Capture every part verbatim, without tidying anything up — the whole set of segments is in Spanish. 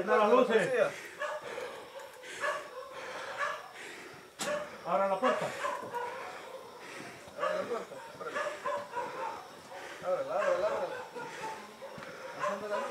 Prenda las luces. Abra la puerta. Abre la puerta. Ábrela, ábrela, ábrela. Enciende las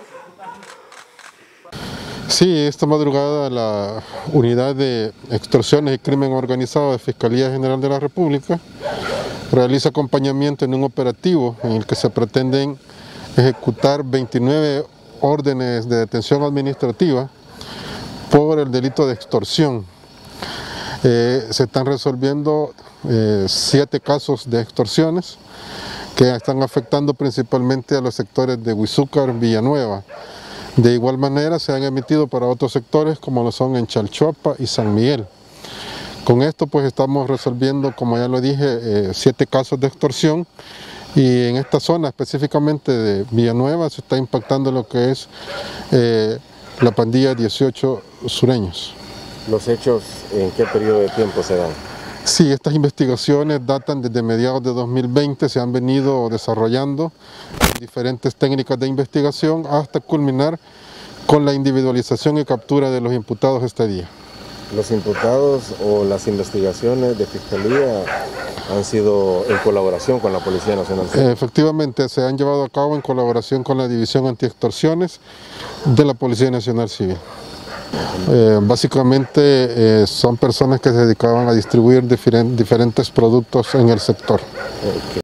luces. Sí, esta madrugada la Unidad de Extorsiones y Crimen Organizado de Fiscalía General de la República realiza acompañamiento en un operativo en el que se pretenden ejecutar veintinueve órdenes de detención administrativa por el delito de extorsión. Eh, se están resolviendo eh, siete casos de extorsiones que están afectando principalmente a los sectores de Huizúcar, Villanueva. De igual manera se han emitido para otros sectores como lo son en Chalchuapa y San Miguel. Con esto pues estamos resolviendo, como ya lo dije, eh, siete casos de extorsión, y en esta zona específicamente de Villanueva se está impactando lo que es eh, la pandilla dieciocho Sureños. ¿Los hechos en qué periodo de tiempo se dan? Sí, estas investigaciones datan desde mediados de dos mil veinte, se han venido desarrollando diferentes técnicas de investigación hasta culminar con la individualización y captura de los imputados este día. ¿Los imputados o las investigaciones de Fiscalía han sido en colaboración con la Policía Nacional Civil? Efectivamente, se han llevado a cabo en colaboración con la División Antiextorsiones de la Policía Nacional Civil. Eh, básicamente eh, son personas que se dedicaban a distribuir diferentes productos en el sector. Okay.